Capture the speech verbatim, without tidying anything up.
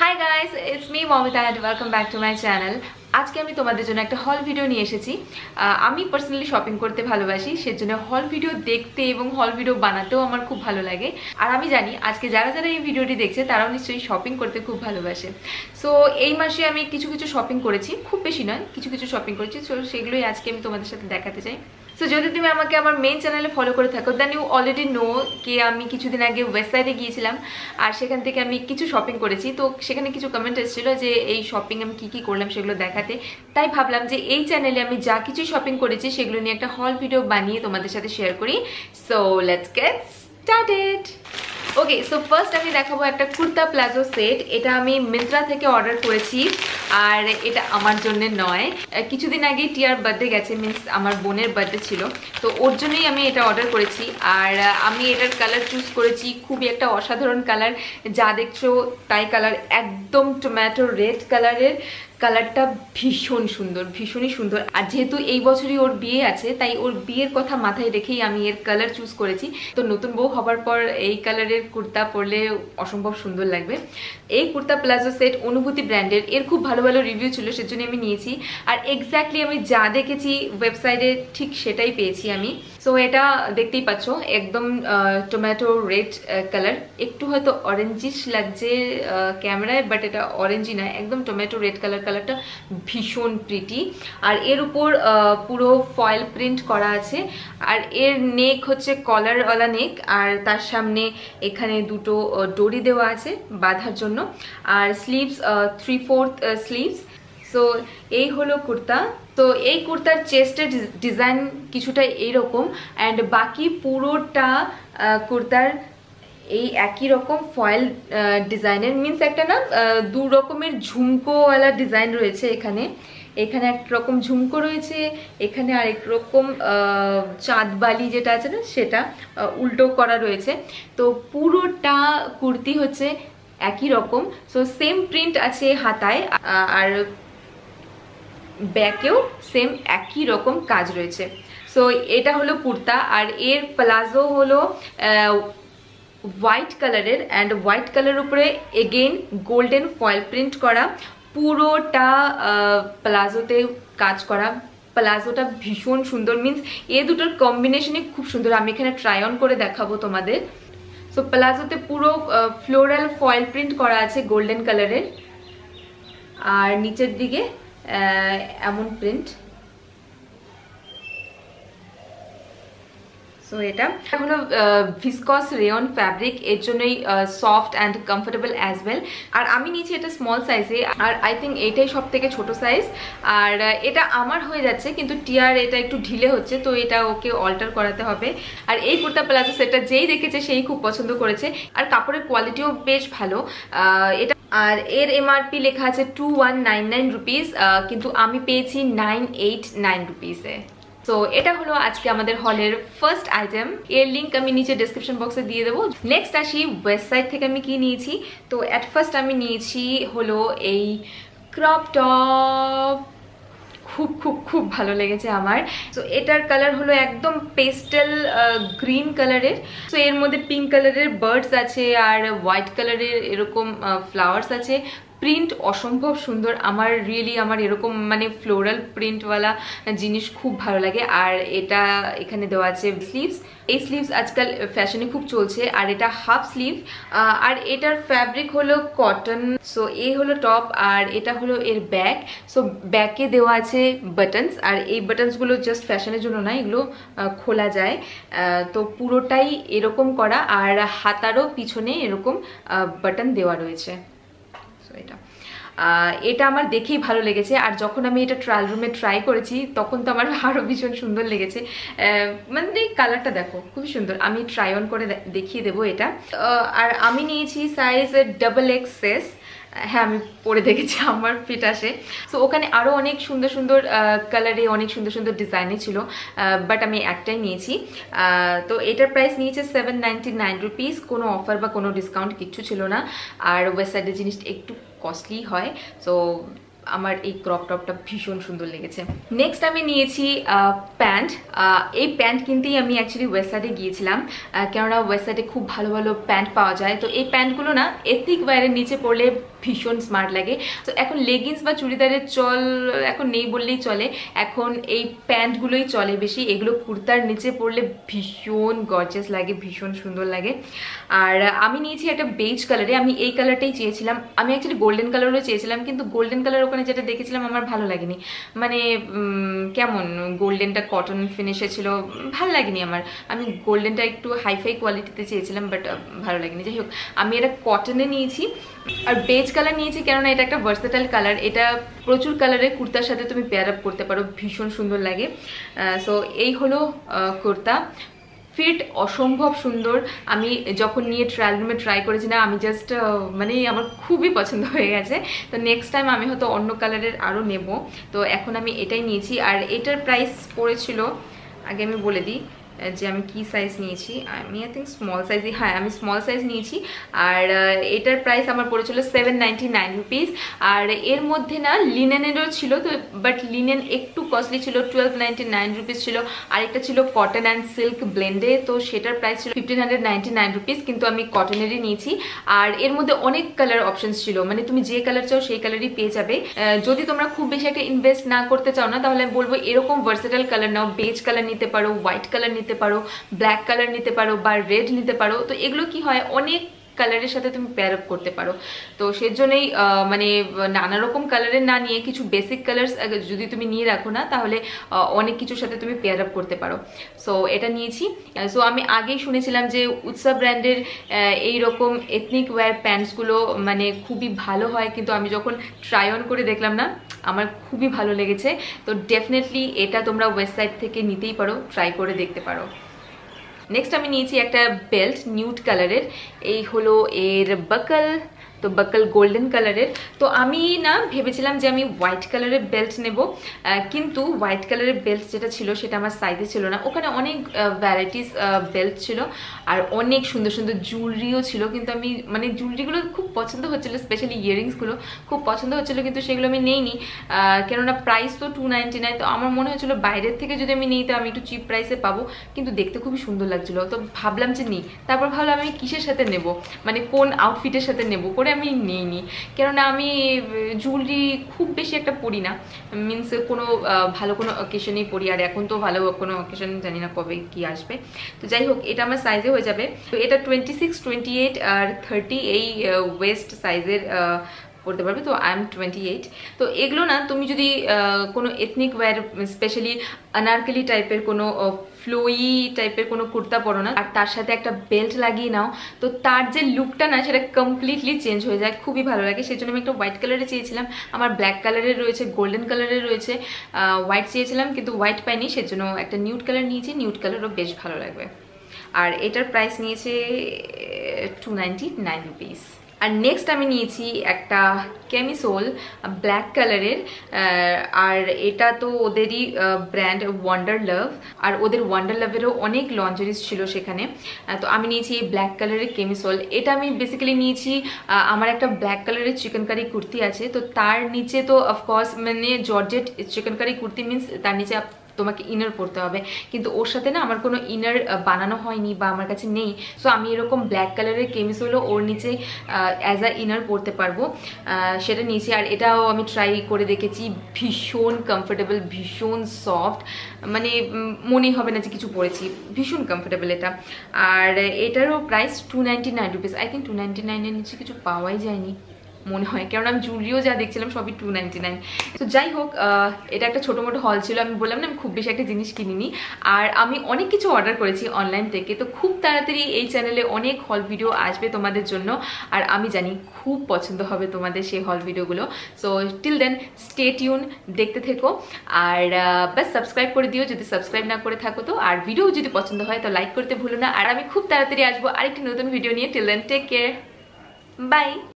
Hi guys, it's me Momita and welcome back to my channel. আজকে আমি তোমাদের জন্য একটা হল ভিডিও নিয়ে এসেছি। আমি পার্সোনালি শপিং করতে ভালোবাসি, সেজন্য হল ভিডিও দেখতে এবং হল ভিডিও বানাতেও আমার খুব ভালো লাগে। আর আমি জানি আজকে যারা যারা এই ভিডিওটি দেখছে তারাও নিশ্চয়ই শপিং করতে খুব ভালোবাসে। সো এই মাসে আমি কিছু কিছু শপিং করেছি, খুব বেশি নয়, কিছু কিছু শপিং করেছি। সো সেগুলোই আজকে আমি তোমাদের সাথে দেখাতে চাই। সো যদি তুমি আমাকে আমার মেইন চ্যানেলে ফলো করে থাকো দেন ইউ অলরেডি নো কি আমি কিছুদিন আগে ওয়েবসাইটে গিয়েছিলাম আর সেখান থেকে আমি কিছু শপিং করেছি। তো সেখানে কিছু কমেন্ট এসেছিল যে এই শপিং আমি কী কী করলাম সেগুলো দেখাতে। তাই ভাবলাম যে এই চ্যানেলে আমি যা কিছু শপিং করেছি সেগুলো নিয়ে একটা হল ভিডিও বানিয়ে তোমাদের সাথে শেয়ার করি। So let's get started. Okay, so first আমি দেখাবো একটা কুর্তা প্লাজো সেট। এটা আমি মিন্ত্রা থেকে অর্ডার করেছি আর এটা আমার জন্য নয়। কিছুদিন আগেই টিয়ার বার্থডে গেছে, মিনস আমার বোনের বার্থডে ছিল, তো ওর জন্যই আমি এটা অর্ডার করেছি। আর আমি এটার কালার চুজ করেছি খুবই একটা অসাধারণ কালার, যা দেখছো তাই কালার, একদম টমেটো রেড কালারের। কালারটা ভীষণ সুন্দর, ভীষণই সুন্দর। আর যেহেতু এই বছরই ওর বিয়ে আছে তাই ওর বিয়ের কথা মাথায় রেখেই আমি এর কালার চুজ করেছি। তো নতুন বউ হবার পর এই কালারের কুর্তা পরলে অসম্ভব সুন্দর লাগবে। এই কুর্তা প্লাজো সেট অনুভূতি ব্র্যান্ডের, এর খুব ভালো ভালো রিভিউ ছিল, সেজন্য আমি নিয়েছি। আর এক্স্যাক্টলি আমি যা দেখেছি ওয়েবসাইটে ঠিক সেটাই পেয়েছি আমি। সো এটা দেখতেই পাচ্ছ একদম টমেটো রেড কালার, একটু হয়তো অরেঞ্জিশ লাগছে ক্যামেরায়, বাট এটা অরেঞ্জই না, একদম টমেটো রেড কালার। কালারটা ভীষণ প্রিটি। আর এর উপর পুরো ফয়েল প্রিন্ট করা আছে। আর এর নেক হচ্ছে কলারওয়ালা নেক, আর তার সামনে এখানে দুটো ডরি দেওয়া আছে বাঁধার জন্য। আর sleeves three fourth sleeves. So এই হলো কুর্তা। তো এই কুর্তার চেস্টের ডিজাইন কিছুটা এইরকম, অ্যান্ড বাকি পুরোটা কুর্তার এই একই রকম ফয়েল ডিজাইনের, মিনস একটা না দু রকমের ঝুমকোওয়ালা ডিজাইন রয়েছে। এখানে এখানে এক রকম ঝুমকো রয়েছে, এখানে আরেক রকম চাঁদবালি যেটা আছে না সেটা উল্টো করা রয়েছে। তো পুরোটা কুর্তি হচ্ছে একই রকম। সো সেম প্রিন্ট আছে হাতায়, আর ব্যাকেও সেম একই রকম কাজ রয়েছে। সো এটা হলো কুর্তা। আর এর প্লাজো হলো হোয়াইট কালারের, অ্যান্ড হোয়াইট কালারের উপরে এগেইন গোল্ডেন ফয়েল প্রিন্ট করা, পুরোটা প্লাজোতে কাজ করা। প্লাজোটা ভীষণ সুন্দর, মিন্স এ দুটোর কম্বিনেশনে খুব সুন্দর। আমি এখানে ট্রাই অন করে দেখাবো তোমাদের। সো প্লাজোতে পুরো ফ্লোরাল ফয়েল প্রিন্ট করা আছে গোল্ডেন কালারের, আর নিচের দিকে এমন প্রিন্ট। সো এটা হলো ভিসকস রেয়ন ফ্যাব্রিক, এর জন্যই soft and comfortable as well. আর আমি নিয়েছি এটা স্মল সাইজে, আর আই থিঙ্ক এটাই সব থেকে ছোটো সাইজ। আর এটা আমার হয়ে যাচ্ছে, কিন্তু টিয়ার এটা একটু ঢিলে হচ্ছে, তো এটা ওকে অল্টার করাতে হবে। আর এই কুর্তা প্লাজো সেটটা যেই দেখেছে সেই খুব পছন্দ করেছে, আর কাপড়ের কোয়ালিটিও বেশ ভালো এটা। আর এর এমআরপি লেখা আছে two one nine nine rupees, কিন্তু আমি পেয়েছি নাইন এইট নাইন রুপিসে। তো এটা হলো আজকে আমাদের হলের ফার্স্ট আইটেম। এর লিঙ্ক আমি নিচে ডেসক্রিপশন বক্সে দিয়ে দেবো। নেক্সট আসি ওয়েবসাইট থেকে আমি কি নিয়েছি। তো অ্যাট ফার্স্ট আমি নিয়েছি হলো এই ক্রপ টপ। খুব খুব খুব ভালো লেগেছে আমার। তো এটার কালার হলো একদম পেস্টেল গ্রিন কালারের। তো এর মধ্যে পিঙ্ক কালারের বার্ডস আছে আর হোয়াইট কালারের এরকম ফ্লাওয়ার্স আছে। প্রিন্ট অসম্ভব সুন্দর। আমার রিয়েলি আমার এরকম মানে ফ্লোরাল প্রিন্টওয়ালা জিনিস খুব ভালো লাগে। আর এটা এখানে দেওয়া আছে স্লিভস। এই স্লিভস আজকাল ফ্যাশনে খুব চলছে। আর এটা হাফ স্লিভ, আর এটার ফ্যাব্রিক হলো কটন। সো এই হলো টপ, আর এটা হলো এর ব্যাক। সো ব্যাকে দেওয়া আছে বাটনস, আর এই বাটনসগুলো জাস্ট ফ্যাশনের জন্য না, এগুলো খোলা যায়। তো পুরোটাই এরকম করা, আর হাতারও পিছনে এরকম বাটন দেওয়া রয়েছে। এটা এটা আমার দেখেই ভালো লেগেছে। আর যখন আমি এটা ট্রায়াল রুমে ট্রাই করেছি তখন তো আমার আরও ভীষণ সুন্দর লেগেছে। মানে কালারটা দেখো খুবই সুন্দর। আমি ট্রাই অন করে দেখিয়ে দেবো এটা। আর আমি নিয়েছি সাইজ ডাবল এক্সএস। হ্যাঁ, আমি পরে দেখেছি আমার ফিট আসে। সো ওখানে আরও অনেক সুন্দর সুন্দর কালারে অনেক সুন্দর সুন্দর ডিজাইনে ছিল, বাট আমি একটাই নিয়েছি। তো এটার প্রাইস নিয়েছে সেভেন নাইনটি নাইন রুপিস। কোনো অফার বা কোনো ডিসকাউন্ট কিচ্ছু ছিল না। আর ওয়েবসাইটের জিনিসটা একটু কস্টলি হয়। সো আমার এই ক্রপ টপটা ভীষণ সুন্দর লেগেছে। নেক্সট আমি নিয়েছি প্যান্ট। এই প্যান্ট কিনতেই আমি অ্যাকচুয়ালি ওয়েবসাইটে গিয়েছিলাম, কেননা ওয়েবসাইটে খুব ভালো ভালো প্যান্ট পাওয়া যায়। তো এই প্যান্টগুলো না এথনিক ওয়্যারের নিচে পরলে ভীষণ স্মার্ট লাগে। তো এখন লেগিংস বা চুড়িদারের চল এখন নেই বললেই চলে, এখন এই প্যান্টগুলোই চলে বেশি। এগুলো কুর্তার নিচে পরলে ভীষণ গর্জিয়াস লাগে, ভীষণ সুন্দর লাগে। আর আমি নিয়েছি একটা বেজ কালারে, আমি এই কালারটাই চেয়েছিলাম। আমি অ্যাকচুয়ালি গোল্ডেন কালারও চেয়েছিলাম, কিন্তু গোল্ডেন কালার ওখানে যেটা দেখেছিলাম আমার ভালো লাগেনি, মানে কেমন গোল্ডেনটা কটন ফিনিশে ছিল, ভালো লাগেনি আমার। আমি গোল্ডেনটা একটু হাইফাই কোয়ালিটিতে চেয়েছিলাম, বাট ভালো লাগেনি। যাই হোক, আমি এটা কটনে নিয়েছি। আর বেজ কালার নিয়েছি কেননা এটা একটা ভার্সেটাইল কালার, এটা প্রচুর কালারে কুর্তার সাথে তুমি পেয়ার আপ করতে পারো, ভীষণ সুন্দর লাগে। সো এই হলো কুর্তা। ফিট অসম্ভব সুন্দর। আমি যখন নিয়ে ট্রায়াল রুমে ট্রাই করেছি না, আমি জাস্ট মানে আমার খুবই পছন্দ হয়ে গেছে। তো নেক্সট টাইম আমি হয়তো অন্য কালারের আরও নেব। তো এখন আমি এটাই নিয়েছি। আর এটার প্রাইস পড়েছিল, আগে আমি বলে দিই যে আমি কি সাইজ নিয়েছি। আমি আই থিঙ্ক স্মল সাইজই, হ্যাঁ আমি স্মল সাইজ নিয়েছি। আর এটার প্রাইস আমার পড়েছিল সেভেন নাইনটি নাইন রুপিস। আর এর মধ্যে না লিনেনেরও ছিল, তো বাট লিনেন একটু কস্টলি ছিল, টুয়েলভ নাইনটি নাইন রুপিস ছিল। আর একটা ছিল কটন অ্যান্ড সিল্ক ব্লেন্ডে, তো সেটার প্রাইস ছিল fifteen hundred ninety nine rupees, কিন্তু আমি কটনেরই নিয়েছি। আর এর মধ্যে অনেক কালার অপশনস ছিল, মানে তুমি যে কালার চাও সেই কালারই পেয়ে যাবে। যদি তোমরা খুব বেশি একটা ইনভেস্ট না করতে চাও না, তাহলে আমি বলবো এরকম ভার্সেটাইল কালার নাও। বেজ কালার নিতে পারো, হোয়াইট কালার নিতে পারো, ব্ল্যাক কালার নিতে পারো, বা রেড নিতে পারো। তো এগুলো কি হয়, অনেক কালারের সাথে তুমি পেয়ার আপ করতে পারো। তো সেজন্যই মানে নানা রকম কালারের না নিয়ে কিছু বেসিক কালার্স যদি তুমি নিয়ে রাখো না, তাহলে অনেক কিছুর সাথে তুমি পেয়ার আপ করতে পারো। সো এটা নিয়েছি। সো আমি আগেই শুনেছিলাম যে উৎসব ব্র্যান্ডের এইরকম এথনিক ওয়্যার প্যান্টসগুলো মানে খুবই ভালো হয়, কিন্তু আমি যখন ট্রাই অন করে দেখলাম না, আমার খুবই ভালো লেগেছে। তো ডেফিনেটলি এটা তোমরা ওয়েবসাইট থেকে নিতেই পারো, ট্রাই করে দেখতে পারো। নেক্সট আমি নিয়েছি একটা বেল্ট নিউড কালারের, এই হলো এর বাকল। তো বাকল গোল্ডেন কালারের। তো আমি না ভেবেছিলাম যে আমি হোয়াইট কালারের বেল্ট নেব, কিন্তু হোয়াইট কালারের বেল্ট যেটা ছিল সেটা আমার সাইজে ছিল না। ওখানে অনেক ভ্যারাইটিস বেল্ট ছিল আর অনেক সুন্দর সুন্দর জুয়েলারিও ছিল, কিন্তু আমি মানে জুয়েলারিগুলো খুব পছন্দ হচ্ছিলো, স্পেশালি ইয়াররিংসগুলো খুব পছন্দ হচ্ছিলো, কিন্তু সেগুলো আমি নেইনি, কেননা প্রাইস তো টু নাইনটি নাইন। তো আমার মনে হচ্ছিলো বাইরের থেকে যদি আমি নিই তো আমি একটু চিপ প্রাইসে পাবো, কিন্তু দেখতে খুবই সুন্দর লাগছিলো। তো ভাবলাম যে নিই, তারপর ভাবলাম আমি কিসের সাথে নেব, মানে কোন আউটফিটের সাথে নেব, করে আমি নিইনি। কেননা আমি জুয়েলারি খুব বেশি একটা পরি না, মিনস কোনো ভালো কোনো অকেশনেই পরি, আর এখন তো ভালো কোনো অকেশন জানি না কবে কি আসবে। তো যাই হোক, এটা আমার সাইজে হয়ে যাবে। তো এটা টোয়েন্টি সিক্স টোয়েন্টি এইট আর থার্টি এই ওয়েস্ট সাইজের পড়তে পারবে। তো আই এম টোয়েন্টি এইট। তো এগুলো না তুমি যদি কোনো এথনিক ওয়্যার, স্পেশালি আনারকলি টাইপের কোনো ফ্লোই টাইপের কোনো কুর্তা পরো না, আর তার সাথে একটা বেল্ট লাগিয়ে নাও, তো তার যে লুকটা না সেটা কমপ্লিটলি চেঞ্জ হয়ে যায়, খুবই ভালো লাগে। সেই জন্য আমি একটা হোয়াইট কালারে চেয়েছিলাম, আমার ব্ল্যাক কালারের রয়েছে, গোল্ডেন কালারের রয়েছে, হোয়াইট চেয়েছিলাম কিন্তু হোয়াইট পাইনি, সেজন্য একটা নিউড কালার নিয়েছি। নিউড কালারও বেশ ভালো লাগবে। আর এটার প্রাইস নিয়েছে টু নাইনটি নাইন রুপিস। আর নেক্সট আমি নিয়েছি একটা ক্যামিসোল ব্ল্যাক কালারের, আর এটা তো ওদেরই ব্র্যান্ড ওয়ান্ডার লাভ, আর ওদের ওয়ান্ডার লাভেরও অনেক লঞ্জারিস ছিল সেখানে। তো আমি নিয়েছি এই ব্ল্যাক কালারের ক্যামিসোল। এটা আমি বেসিক্যালি নিয়েছি, আমার একটা ব্ল্যাক কালারের চিকেন কারি কুর্তি আছে, তো তার নিচে তো অফকোর্স মানে georgette chikankari kurti means তার নিচে তোমাকে ইনার পরতে হবে, কিন্তু ওর সাথে না আমার কোনো ইনার বানানো হয়নি বা আমার কাছে নেই। সো আমি এরকম ব্ল্যাক কালারের ক্যামিসোলও ওর নিচে অ্যাজ আ ইনার পরতে পারবো, সেটা নিয়েছি। আর এটাও আমি ট্রাই করে দেখেছি, ভীষণ কমফোর্টেবল, ভীষণ সফট, মানে মনেই হবে না যে কিছু পরেছি, ভীষণ কমফোর্টেবল এটা। আর এটারও price two ninety nine rupees. I think two ninety নাইনের নিচে কিছু পাওয়াই যায়নি মনে হয়, কারণ আমি জুয়েলারিও যা দেখছিলাম সবই টু নাইনটি নাইন। তো যাই হোক, এটা একটা ছোটো মোটো হল ছিল, আমি বললাম না আমি খুব বেশি একটা জিনিস কিনিনি। আর আমি অনেক কিছু অর্ডার করেছি অনলাইন থেকে, তো খুব তাড়াতাড়ি এই চ্যানেলে অনেক হল ভিডিও আসবে তোমাদের জন্য, আর আমি জানি খুব পছন্দ হবে তোমাদের সেই হল ভিডিওগুলো। So till then stay tune, দেখতে থেকো। আর ব্যাস সাবস্ক্রাইব করে দিও যদি সাবস্ক্রাইব না করে থাকো তো, আর ভিডিও যদি পছন্দ হয় তো লাইক করতে ভুলো না। আর আমি খুব তাড়াতাড়ি আসবো আরেকটি নতুন ভিডিও নিয়ে। Till then take care, by.